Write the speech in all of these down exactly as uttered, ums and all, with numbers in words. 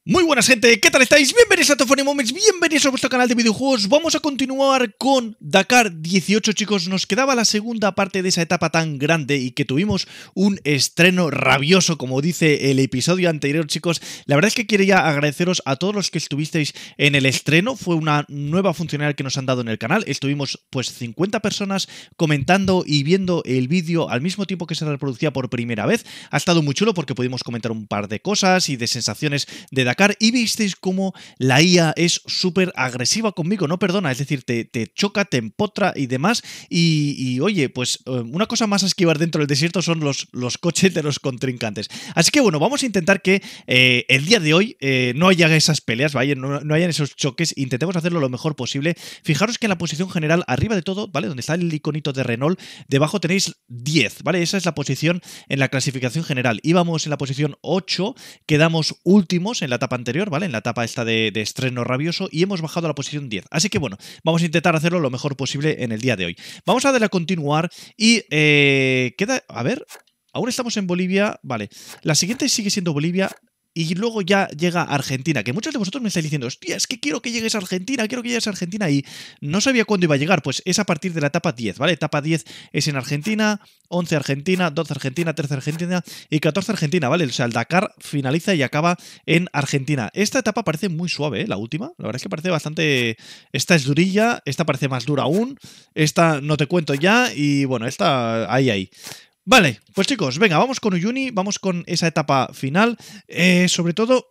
Muy buenas gente, ¿qué tal estáis? Bienvenidos a Funny Moments, bienvenidos a vuestro canal de videojuegos. Vamos a continuar con Dakar dieciocho, chicos. Nos quedaba la segunda parte de esa etapa tan grande y que tuvimos un estreno rabioso, como dice el episodio anterior, chicos. La verdad es que quería agradeceros a todos los que estuvisteis en el estreno. Fue una nueva funcionalidad que nos han dado en el canal. Estuvimos pues cincuenta personas comentando y viendo el vídeo al mismo tiempo que se reproducía por primera vez. Ha estado muy chulo porque pudimos comentar un par de cosas y de sensaciones de Dakar. Y visteis cómo la I A es súper agresiva conmigo, no perdona, es decir, te, te choca, te empotra y demás. Y, y oye, pues una cosa más a esquivar dentro del desierto son los, los coches de los contrincantes. Así que bueno, vamos a intentar que eh, el día de hoy eh, no haya esas peleas, ¿vale? No, no hayan esos choques, intentemos hacerlo lo mejor posible. Fijaros que en la posición general, arriba de todo, ¿vale? Donde está el iconito de Renault, debajo tenéis diez, ¿vale? Esa es la posición en la clasificación general. Íbamos en la posición ocho, quedamos últimos en la etapa anterior, ¿vale? En la etapa esta de, de estreno rabioso y hemos bajado a la posición diez. Así que bueno, vamos a intentar hacerlo lo mejor posible en el día de hoy. Vamos a darle a continuar y eh, queda... A ver, aún estamos en Bolivia, vale. La siguiente sigue siendo Bolivia. Y luego ya llega Argentina, que muchos de vosotros me estáis diciendo, hostia, es que quiero que llegues a Argentina, quiero que llegues a Argentina, y no sabía cuándo iba a llegar. Pues es a partir de la etapa diez, ¿vale? Etapa diez es en Argentina, once Argentina, doce Argentina, trece Argentina y catorce Argentina, ¿vale? O sea, el Dakar finaliza y acaba en Argentina. Esta etapa parece muy suave, ¿eh? La última, la verdad es que parece bastante... Esta es durilla, esta parece más dura aún, esta no te cuento ya, y bueno, esta ahí, ahí. Vale, pues chicos, venga, vamos con Uyuni, vamos con esa etapa final. Eh, sobre todo,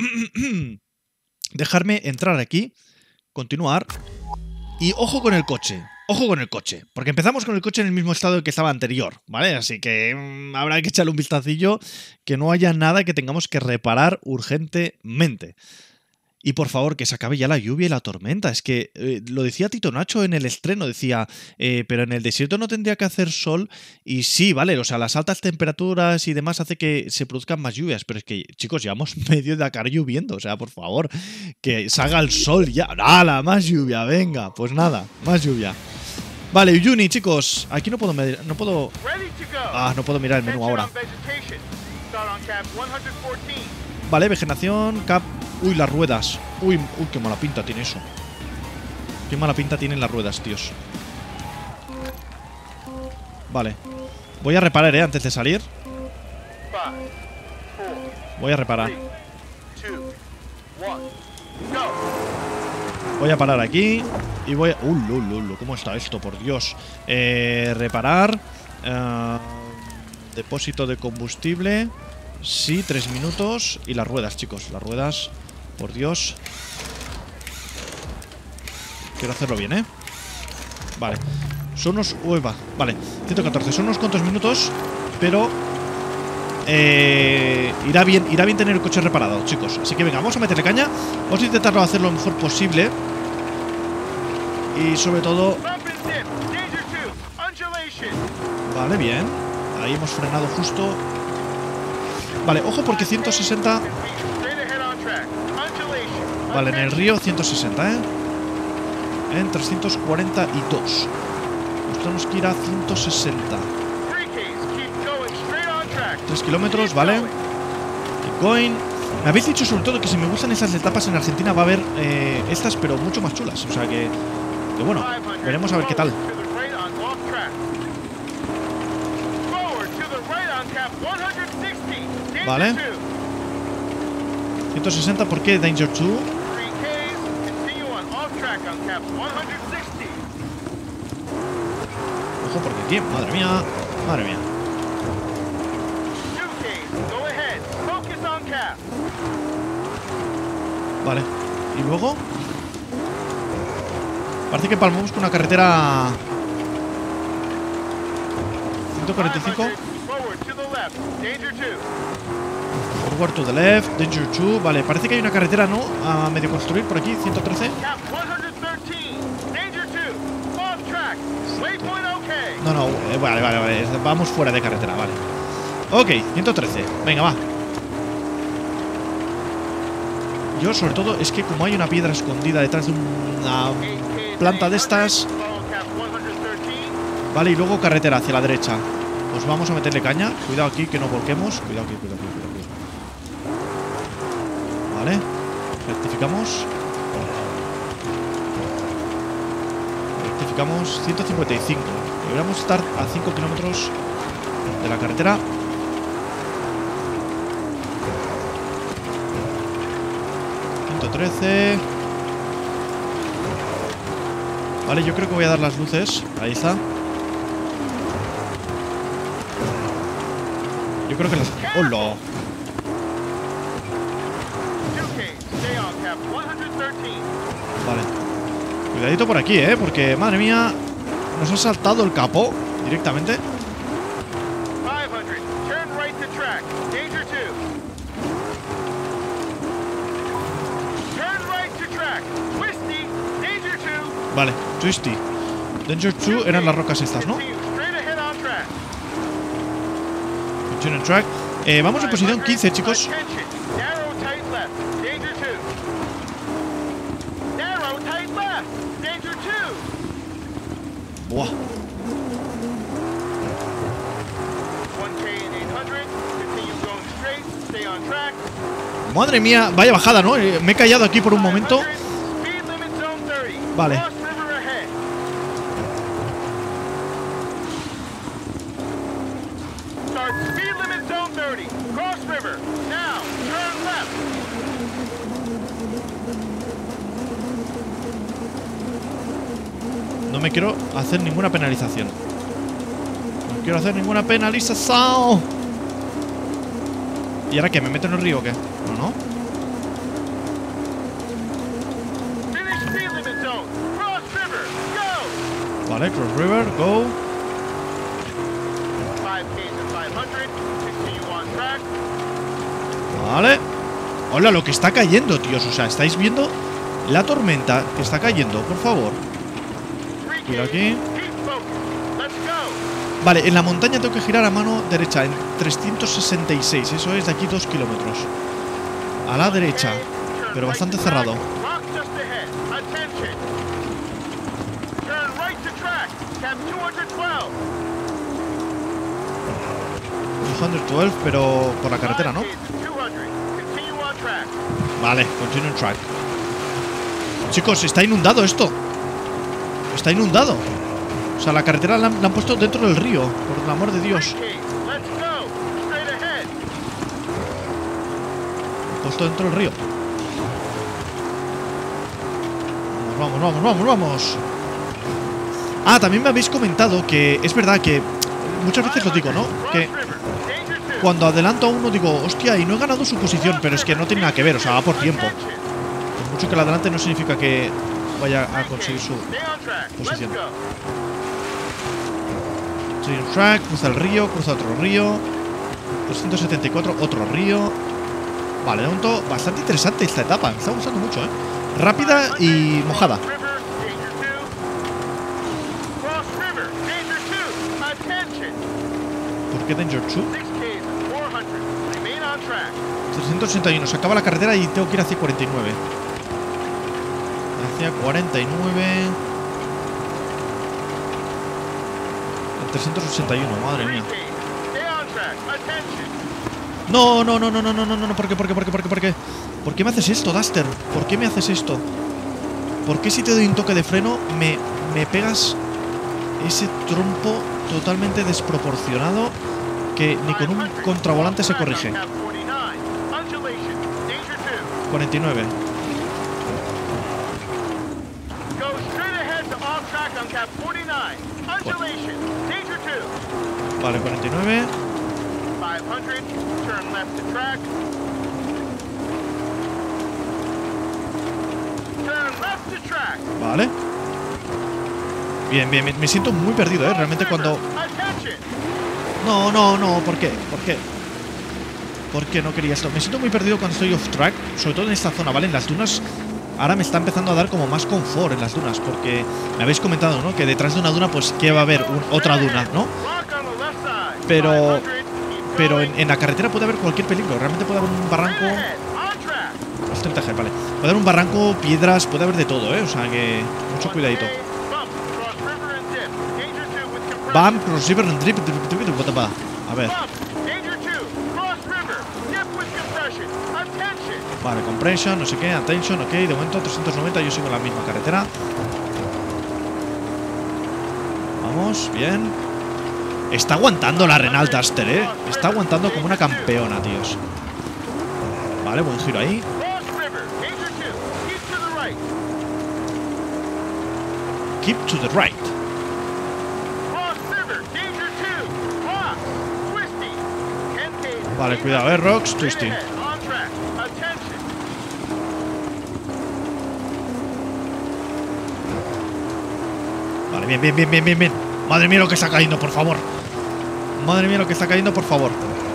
dejarme entrar aquí, continuar. Y ojo con el coche, ojo con el coche, porque empezamos con el coche en el mismo estado que estaba anterior, ¿vale? Así que mmm, habrá que echarle un vistacillo, que no haya nada que tengamos que reparar urgentemente. Y por favor, que se acabe ya la lluvia y la tormenta. Es que eh, lo decía Tito Nacho en el estreno, decía, eh, pero en el desierto no tendría que hacer sol. Y sí, vale, o sea, las altas temperaturas y demás hace que se produzcan más lluvias. Pero es que, chicos, llevamos medio de Dakar lloviendo. O sea, por favor, que salga el sol ya. ¡Hala! Más lluvia, venga. Pues nada, más lluvia. Vale, Uyuni, chicos, aquí no puedo medir, no puedo... Ah, no puedo mirar el menú ahora. Vale, vegetación, cap... Uy, las ruedas. Uy, uy, qué mala pinta tiene eso. Qué mala pinta tienen las ruedas, tíos. Vale. Voy a reparar, eh, antes de salir. Voy a reparar. Voy a parar aquí. Y voy a... Uh, lo, lo, lo, ¿cómo está esto? Por Dios. Eh, reparar. Uh, depósito de combustible. Sí, tres minutos. Y las ruedas, chicos. Las ruedas... Por Dios. Quiero hacerlo bien, ¿eh? Vale. Son unos... Uy, va. Vale. ciento catorce. Son unos cuantos minutos. Pero... Eh, irá bien, irá bien tener el coche reparado, chicos. Así que venga, vamos a meterle caña. Vamos a intentarlo hacer lo mejor posible. Y sobre todo... Vale, bien. Ahí hemos frenado justo. Vale, ojo porque ciento sesenta... Vale, en el río ciento sesenta, ¿eh? En trescientos cuarenta y dos. Nos tenemos que ir a ciento sesenta. tres kilómetros, vale. Keep going. Me habéis dicho sobre todo que si me gustan esas etapas en Argentina va a haber eh, estas, pero mucho más chulas. O sea que, que bueno, veremos a ver qué tal. Vale. ciento sesenta, ¿por qué Danger dos? Ojo porque aquí, madre mía, madre mía. Vale, y luego parece que palmamos con una carretera ciento cuarenta y cinco. Forward to the left, Danger dos. Vale, parece que hay una carretera, ¿no? A medio construir por aquí, ciento trece. No, no, eh, vale, vale, vale. Vamos fuera de carretera, vale. Ok, ciento trece. Venga, va. Yo, sobre todo, es que como hay una piedra escondida detrás de una planta de estas. Vale, y luego carretera hacia la derecha. Pues vamos a meterle caña. Cuidado aquí, que no volquemos. Cuidado aquí, cuidado aquí, cuidado aquí. Vale. Rectificamos. Rectificamos ciento cincuenta y cinco. Deberíamos estar a cinco kilómetros de la carretera. ciento trece. Vale, yo creo que voy a dar las luces. Ahí está. Yo creo que las... ¡Hola! Vale. Cuidadito por aquí, ¿eh? Porque, madre mía, nos ha saltado el capó directamente. Vale, Twisty. Danger two eran las rocas estas, ¿no? Continue track. Eh, vamos en posición quince, chicos. Buah. Madre mía, vaya bajada, ¿no? Eh, me he callado aquí por un momento. Vale. No me quiero hacer ninguna penalización. No quiero hacer ninguna penalización. ¿Y ahora qué? ¿Me meto en el río o qué? No, no. Vale, Cross River, go. Vale. Hola, lo que está cayendo, tíos. O sea, ¿estáis viendo la tormenta que está cayendo? Por favor. Cuidado aquí. Vale, en la montaña tengo que girar a mano derecha en trescientos sesenta y seis. Eso es de aquí dos kilómetros. A la derecha. Pero bastante cerrado. doscientos doce, pero por la carretera, ¿no? Vale, continue track. Chicos, está inundado esto. Está inundado. O sea, la carretera la han, la han puesto dentro del río. Por el amor de Dios. Han puesto dentro del río. Vamos, vamos, vamos, vamos, vamos. Ah, también me habéis comentado que es verdad que muchas veces lo digo, ¿no? Que cuando adelanto a uno digo, hostia, y no he ganado su posición, pero es que no tiene nada que ver, o sea, va por tiempo. Por mucho que la adelante no significa que vaya a conseguir su posición. Estoy en track, cruza el río, cruza otro río. doscientos setenta y cuatro, otro río. Vale, de momento bastante interesante esta etapa, me está gustando mucho, ¿eh? Rápida y mojada. ¿Por qué Danger two? trescientos ochenta y uno, se acaba la carretera y tengo que ir hacia cuarenta y nueve. Hacia cuarenta y nueve. trescientos ochenta y uno, madre mía. No, no, no, no, no, no, no, no, ¿por qué, por qué, por qué, por qué, por qué? ¿Por qué me haces esto, Duster? ¿Por qué me haces esto? ¿Por qué si te doy un toque de freno me, me pegas ese trompo totalmente desproporcionado que ni con un contravolante se corrige? cuarenta y nueve. Vale, cuarenta y nueve. Vale. Bien, bien, me, me siento muy perdido, ¿eh? Realmente cuando... No, no, no, ¿por qué? ¿Por qué? ¿Por qué no quería esto? Me siento muy perdido cuando estoy off track, sobre todo en esta zona, ¿vale? En las dunas ahora me está empezando a dar como más confort en las dunas, porque me habéis comentado, ¿no? Que detrás de una duna, pues, ¿qué va a haber? Un, otra duna, ¿no? Pero... Pero en, en la carretera puede haber cualquier peligro. Realmente puede haber un barranco... Es treinta G, vale. Puede haber un barranco, piedras, puede haber de todo, ¿eh? O sea que... Mucho cuidadito. Bam, cross river and drip, drip, drip, drip, drip. A ver. Vale, compression, no sé qué, attention, ok. De momento trescientos noventa, yo sigo en la misma carretera. Vamos, bien. Está aguantando la Renault Duster, eh. Está aguantando como una campeona, tíos. Vale, buen giro ahí. Keep to the right. Vale, cuidado, eh, Rocks, Twisty. Vale, bien, bien, bien, bien, bien, bien. Madre mía lo que está cayendo, por favor. Madre mía lo que está cayendo, por favor.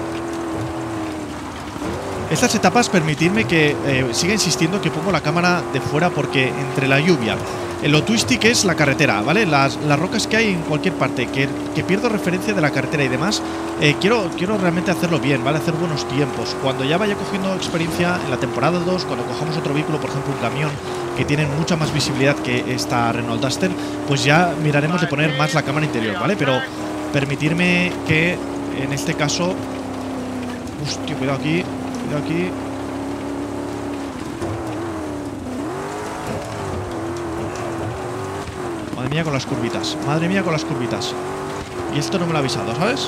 Estas etapas permitidme que eh, siga insistiendo que pongo la cámara de fuera porque entre la lluvia, en lo twisty que es la carretera, ¿vale? Las, las rocas que hay en cualquier parte, que, que pierdo referencia de la carretera y demás, eh, quiero, quiero realmente hacerlo bien, ¿vale? Hacer buenos tiempos. Cuando ya vaya cogiendo experiencia en la temporada dos, cuando cojamos otro vehículo, por ejemplo un camión, que tienen mucha más visibilidad que esta Renault Duster, pues ya miraremos de poner más la cámara interior, ¿vale? Pero permitirme que en este caso... Hostia, cuidado aquí, cuidado aquí. Madre mía con las curvitas, madre mía con las curvitas. Y esto no me lo ha avisado, ¿sabes?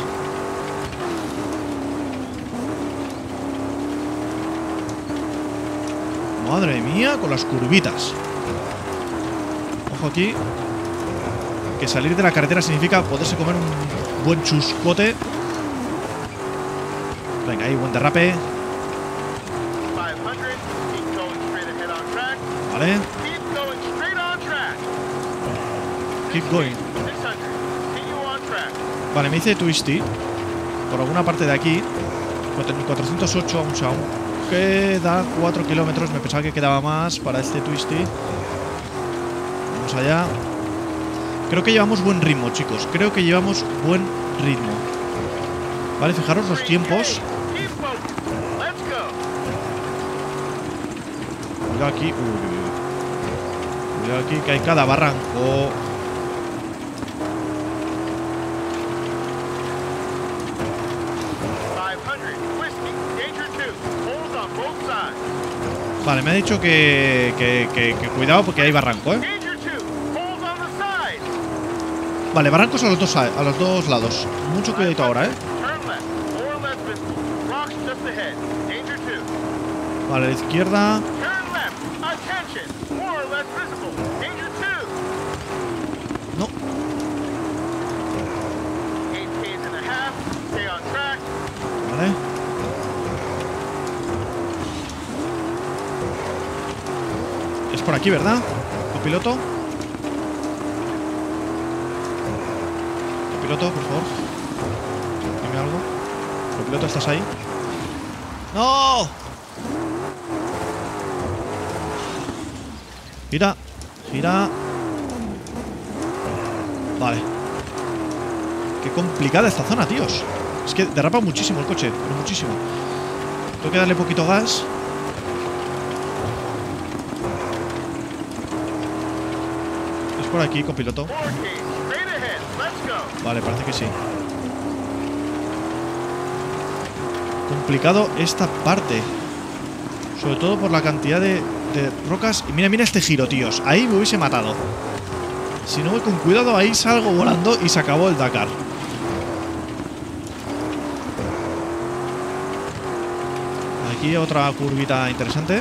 Madre mía con las curvitas. Ojo aquí, que salir de la carretera significa poderse comer un buen chuscote. Venga, ahí, buen derrape. Vale. Keep going. Vale, me dice Twisty por alguna parte de aquí. cuatrocientos ocho, aún aún queda cuatro kilómetros. Me pensaba que quedaba más para este Twisty. Vamos allá. Creo que llevamos buen ritmo, chicos. Creo que llevamos buen ritmo. Vale, fijaros los tiempos. Cuidado aquí. Uy, cuidado aquí que hay cada barranco. Vale, me ha dicho que, que, que, que cuidado porque hay barranco, ¿eh? Vale, barrancos a los dos, a los dos lados. Mucho cuidadito ahora, ¿eh? Vale, a la izquierda. No. Vale. Es por aquí, ¿verdad? Copiloto. Copiloto, por favor. Dime algo. Copiloto, ¿estás ahí? ¡No! Gira. Gira. Vale. Qué complicada esta zona, tíos. Es que derrapa muchísimo el coche, pero muchísimo. Tengo que darle poquito gas. Es por aquí, copiloto. Vale, parece que sí. Complicado esta parte. Sobre todo por la cantidad de, de rocas. Y mira, mira este giro, tíos. Ahí me hubiese matado. Si no voy con cuidado, ahí salgo volando y se acabó el Dakar. Aquí otra curvita interesante.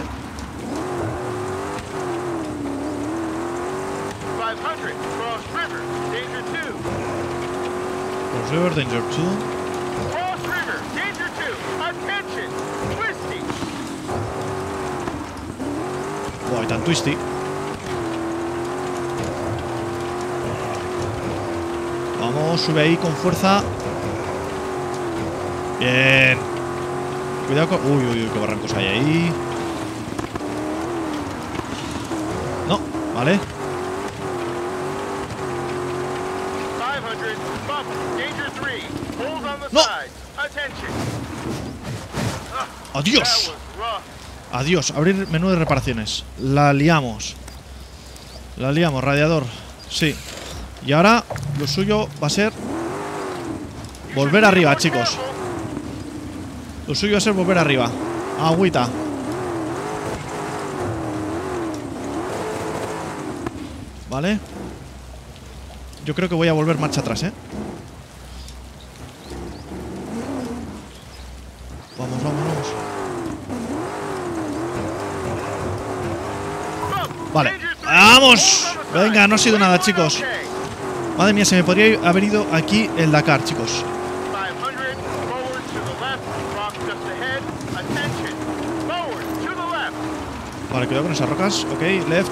Cross River, Danger two. Cross River, Danger two. Attention, Twisty. Wow, hay tan Twisty. Vamos, sube ahí con fuerza. Bien. Cuidado con... Uy, uy, uy, qué barrancos hay ahí. No, vale. ¡No! ¡Adiós! Adiós, abrir menú de reparaciones. La liamos. La liamos, radiador. Sí. Y ahora lo suyo va a ser volver arriba, chicos. Lo suyo va a ser volver arriba. Agüita. Vale. Yo creo que voy a volver marcha atrás, ¿eh? Vamos, vamos, vamos. Vale. ¡Vamos! Venga, no ha sido nada, chicos. Madre mía, se me podría haber ido aquí el Dakar, chicos. Vale, cuidado con esas rocas. Ok, left.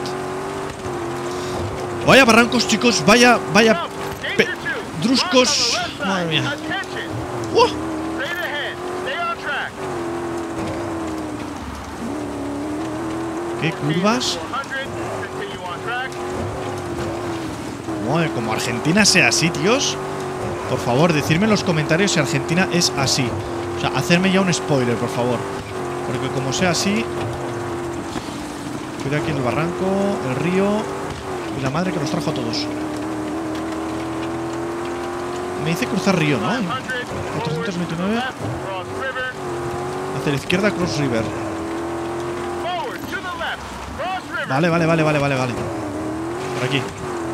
Vaya barrancos, chicos. Vaya, vaya pedruscos. Madre mía. ¡Uh! ¿Qué curvas? Madre, como Argentina sea así, tíos. Por favor, decidme en los comentarios si Argentina es así. O sea, hacerme ya un spoiler, por favor. Porque como sea así... Cuida aquí en el barranco, el río y la madre que nos trajo a todos. Me dice cruzar río, ¿no? cuatrocientos veintinueve. Hacia la izquierda, Cross River. Vale, vale, vale, vale, vale, vale. Por aquí.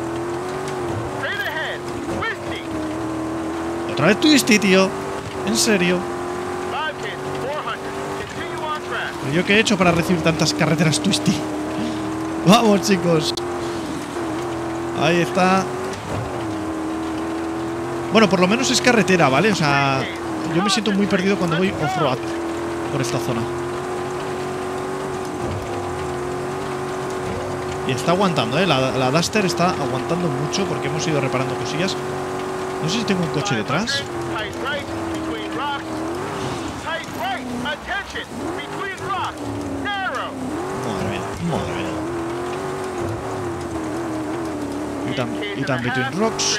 Otra vez Twisty, tío. En serio. ¿Pero yo qué he hecho para recibir tantas carreteras Twisty? Vamos, chicos. Ahí está. Bueno, por lo menos es carretera, ¿vale? O sea, yo me siento muy perdido cuando voy off-road por esta zona. Y está aguantando, ¿eh? La, la Duster está aguantando mucho porque hemos ido reparando cosillas. No sé si tengo un coche detrás. Madre mía, madre mía. Y tan between rocks.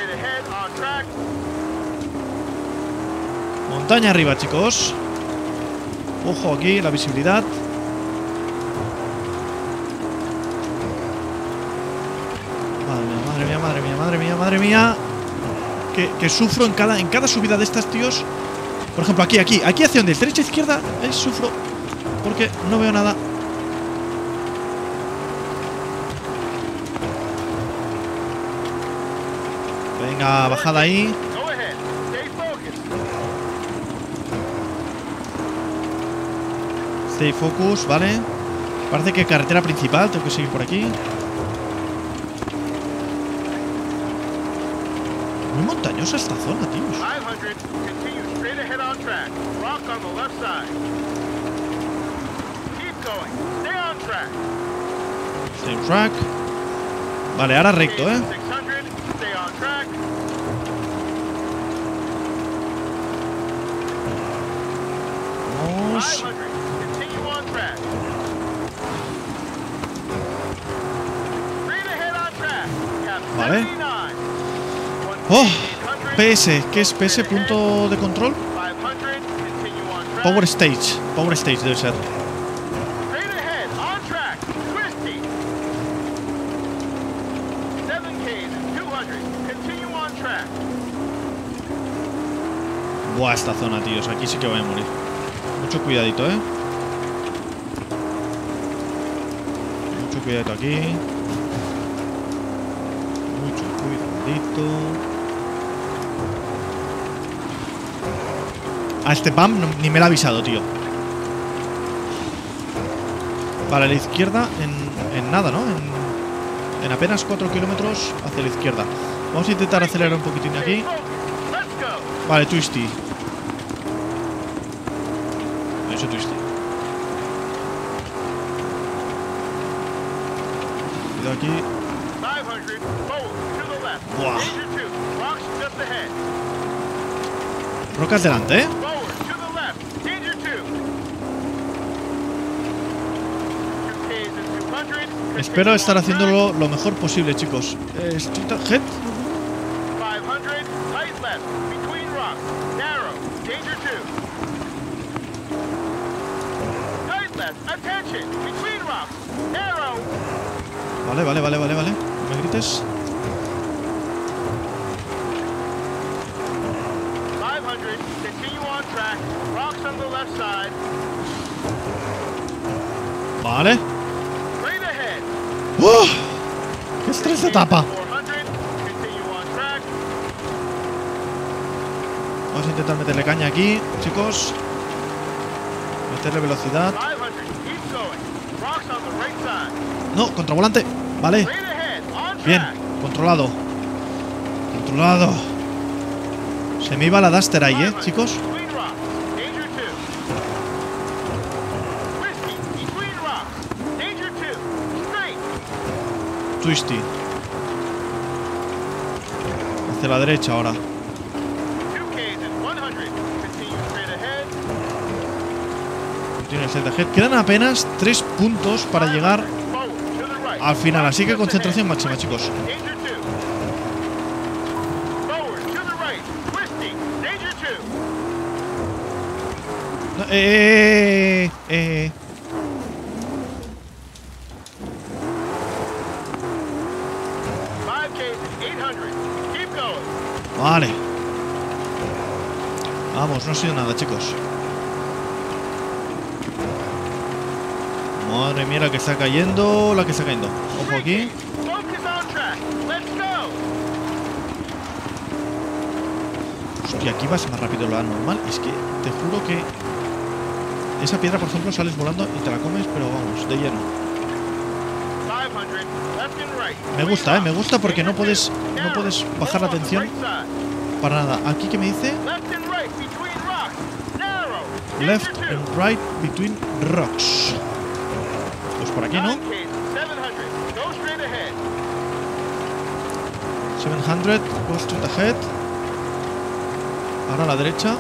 Montaña arriba, chicos. Ojo aquí, la visibilidad. Madre mía, madre mía, madre mía, madre mía, madre mía. Que, que sufro en cada, en cada subida de estas, tíos. Por ejemplo, aquí, aquí, aquí hacia donde, derecha, izquierda, ahí sufro. Porque no veo nada. Venga, bajada ahí. Stay focus, vale. Parece que carretera principal, tengo que seguir por aquí. Muy montañosa esta zona, tíos. Stay on track. Vale, ahora recto, ¿eh? Vamos. Vale. Oh, P S, ¿qué es P S? Punto de control. Power Stage. Power Stage debe ser. Buah, esta zona, tíos. Aquí sí que voy a morir. Mucho cuidadito, ¿eh? Mucho cuidadito aquí. Mucho cuidadito. A este pump no, ni me lo ha avisado, tío. Para la izquierda en, en nada, ¿no? En, en apenas cuatro kilómetros hacia la izquierda. Vamos a intentar acelerar un poquitín aquí. Vale, Twisty. Eso, Twisty. Cuidado aquí. Buah. Rocas delante, ¿eh? Espero estar haciéndolo lo mejor posible, chicos. Eh, Street Head. Vale, vale, vale, vale, vale. No me grites. Vale. ¡Oh! ¡Qué estrés de etapa! Vamos a intentar meterle caña aquí, chicos. Meterle velocidad. No, contravolante. Vale. Bien, controlado. Controlado. Se me iba la Duster ahí, ¿eh, chicos? Twisty. Hacia la derecha ahora. Tiene el set ahead. Quedan apenas tres puntos para llegar al final. Así que concentración máxima, chicos. No, eh, eh, eh. Vale. Vamos, no ha sido nada, chicos. Madre mía, la que está cayendo. La que está cayendo. Ojo aquí. Hostia, aquí vas más rápido de lo normal. Es que te juro que esa piedra, por ejemplo, sales volando y te la comes, pero vamos, de lleno. Me gusta, eh, me gusta porque no puedes, no puedes bajar la tensión para nada. Aquí, ¿qué me dice? Left and right between rocks. Pues por aquí, ¿no? setecientos, go straight ahead. Ahora a la derecha.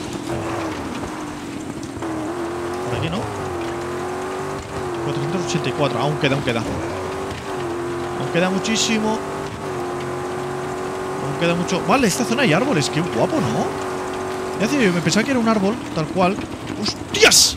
Por aquí, ¿no? cuatrocientos ochenta y cuatro, aún queda, aún queda. Aún queda muchísimo. Aún queda mucho. Vale, esta zona hay árboles, qué guapo, ¿no? Ya decía yo, me pensaba que era un árbol, tal cual. ¡Hostias!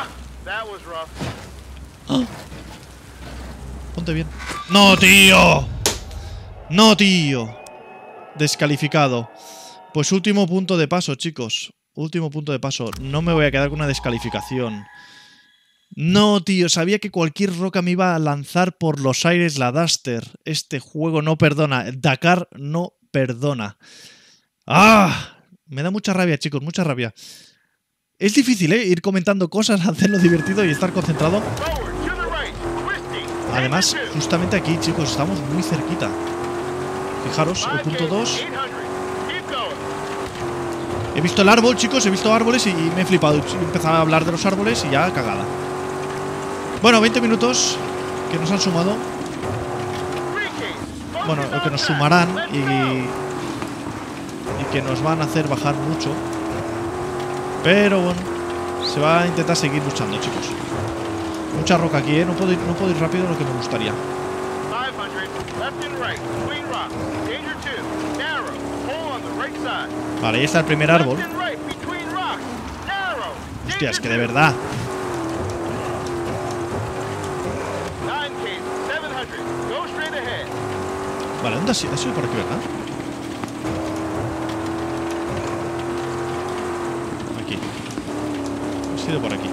¡Ah! Ponte bien. ¡No, tío! ¡No, tío! Descalificado. Pues último punto de paso, chicos. Último punto de paso. No me voy a quedar con una descalificación. No, tío. Sabía que cualquier roca me iba a lanzar por los aires la Duster. Este juego no perdona. Dakar no perdona. ¡Ah! Me da mucha rabia, chicos. Mucha rabia. Es difícil, ¿eh? Ir comentando cosas, hacerlo divertido y estar concentrado. Además, justamente aquí, chicos, estamos muy cerquita. Fijaros, el punto dos. He visto el árbol, chicos, he visto árboles y me he flipado. He empezado a hablar de los árboles y ya cagada. Bueno, veinte minutos que nos han sumado. Bueno, lo que nos sumarán y, y que nos van a hacer bajar mucho. Pero bueno, se va a intentar seguir luchando, chicos. Mucha roca aquí, ¿eh? No puedo ir, no puedo ir rápido lo que me gustaría. Vale, ahí está el primer árbol. Hostia, es que de verdad. Vale, ¿dónde ha sido? Ha sido por aquí, ¿verdad? Aquí. Ha sido por aquí.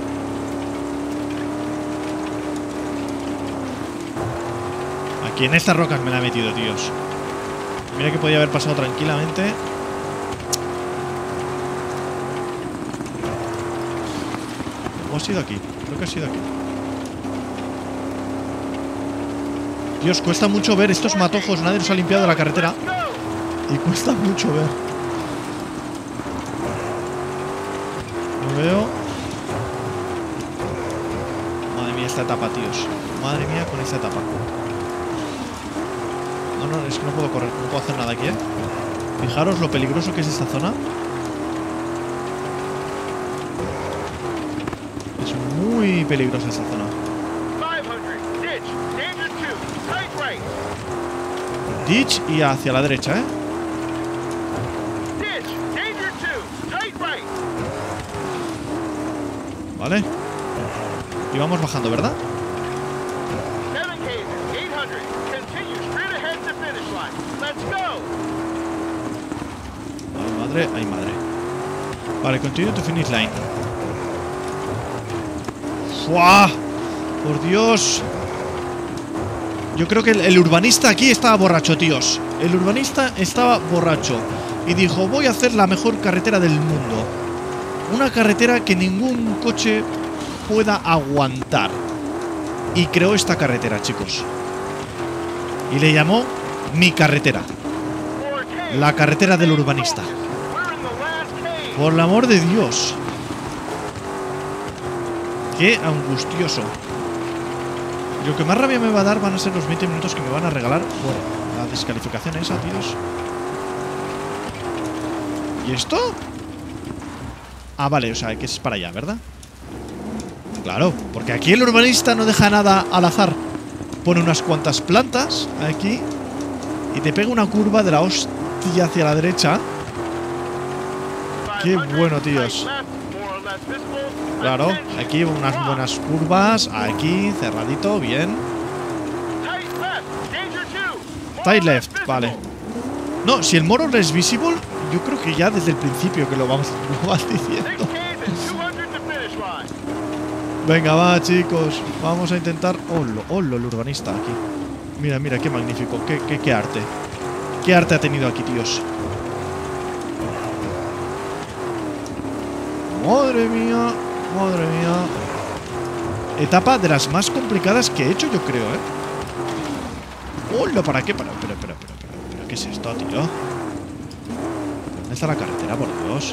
Aquí en estas rocas me la he metido, tíos. Mira que podía haber pasado tranquilamente. ¿O ha sido aquí? Creo que ha sido aquí. Dios, cuesta mucho ver estos matojos. Nadie los ha limpiado de la carretera. Y cuesta mucho ver. No veo. Madre mía, esta etapa, tíos. Madre mía con esta etapa. No, no, es que no puedo correr. No puedo hacer nada aquí, ¿eh? Fijaros lo peligroso que es esta zona. Es muy peligrosa esta zona. Ditch y hacia la derecha, ¿eh? Vale. Y vamos bajando, ¿verdad? Ay, madre, ay, madre. Vale, continue to finish line. ¡Fua! ¡Por Dios! Yo creo que el, el urbanista aquí estaba borracho, tíos. El urbanista estaba borracho. Y dijo, voy a hacer la mejor carretera del mundo. Una carretera que ningún coche pueda aguantar. Y creó esta carretera, chicos. Y le llamó Mi Carretera. La carretera del urbanista. Por el amor de Dios. Qué angustioso. Lo que más rabia me va a dar van a ser los veinte minutos que me van a regalar por la descalificación esa, tíos. ¿Y esto? Ah, vale, o sea, que es para allá, ¿verdad? Claro, porque aquí el urbanista no deja nada al azar. Pone unas cuantas plantas aquí y te pega una curva de la hostia hacia la derecha. Qué bueno, tíos. Claro, aquí unas buenas curvas. Aquí, cerradito, bien. Tight left, vale. No, si el more es visible, yo creo que ya desde el principio que lo vamos lo vas diciendo. Venga, va, chicos. Vamos a intentar... ¡Holo! ¡Holo! El urbanista aquí. Mira, mira, qué magnífico. Qué, qué, qué arte. Qué arte ha tenido aquí, tíos. Madre mía. Madre mía. Etapa de las más complicadas que he hecho, yo creo, ¿eh? ¡Holo! ¿Para qué? Para, espera, espera, espera, espera. ¿Qué es esto, tío? ¿Dónde está la carretera, por Dios?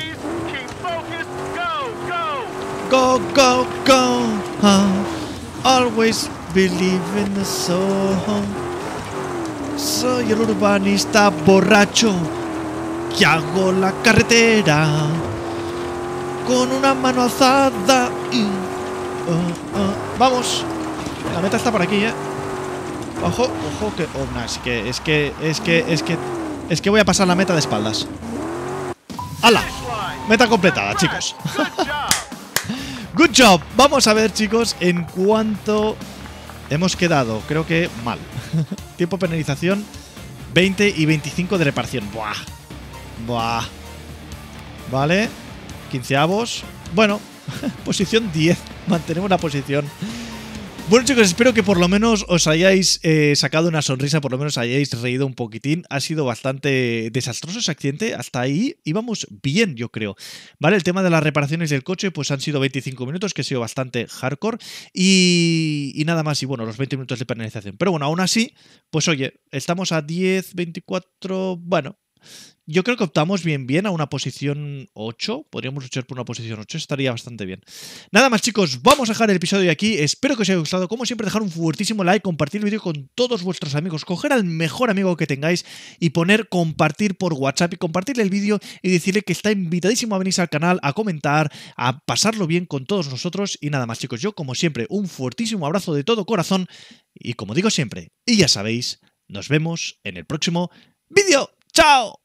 Go, go, go, uh, always believe in the soul. Soy el urbanista borracho que hago la carretera con una mano alzada y... Uh, uh, vamos. La meta está por aquí, ¿eh? Ojo, ojo, que... Oh, no, es que, es que, es que, es que... Es que voy a pasar la meta de espaldas. ¡Hala! Meta completada, chicos. Good job. Vamos a ver, chicos, en cuánto hemos quedado. Creo que mal. Tiempo de penalización veinte y veinticinco de reparación. Buah. Buah. Vale. Quinceavos. Bueno, posición diez. Mantenemos la posición. Bueno, chicos, espero que por lo menos os hayáis eh, sacado una sonrisa, por lo menos hayáis reído un poquitín. Ha sido bastante desastroso ese accidente. Hasta ahí íbamos bien, yo creo. Vale, el tema de las reparaciones del coche, pues han sido veinticinco minutos, que ha sido bastante hardcore. Y, y nada más, y bueno, los veinte minutos de penalización. Pero bueno, aún así, pues oye, estamos a diez, veinticuatro, bueno... Yo creo que optamos bien bien a una posición ocho. Podríamos luchar por una posición ocho. Estaría bastante bien. Nada más, chicos. Vamos a dejar el episodio aquí. Espero que os haya gustado. Como siempre, dejar un fuertísimo like, compartir el vídeo con todos vuestros amigos, coger al mejor amigo que tengáis y poner compartir por WhatsApp y compartirle el vídeo y decirle que está invitadísimo a venirse al canal, a comentar, a pasarlo bien con todos nosotros. Y nada más, chicos. Yo, como siempre, un fuertísimo abrazo de todo corazón. Y como digo siempre, y ya sabéis, nos vemos en el próximo vídeo. ¡Chao!